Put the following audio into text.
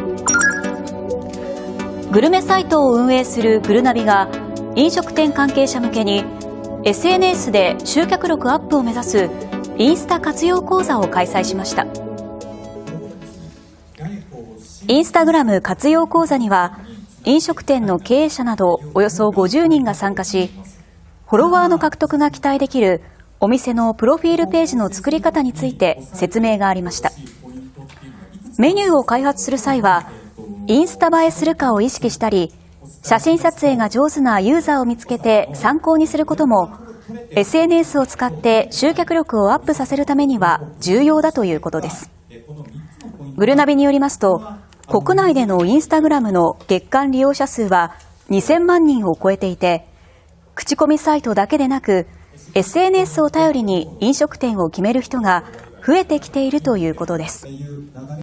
グルメサイトを運営するぐるなびが飲食店関係者向けに SNS で集客力アップを目指すインスタ活用講座を開催しました。インスタグラム活用講座には飲食店の経営者などおよそ50人が参加し、フォロワーの獲得が期待できるお店のプロフィールページの作り方について説明がありました。メニューを開発する際はインスタ映えするかを意識したり、写真撮影が上手なユーザーを見つけて参考にすることも SNS を使って集客力をアップさせるためには重要だということです。ぐるなびによりますと、国内でのインスタグラムの月間利用者数は2000万人を超えていて、口コミサイトだけでなく SNS を頼りに飲食店を決める人が増えてきているということです。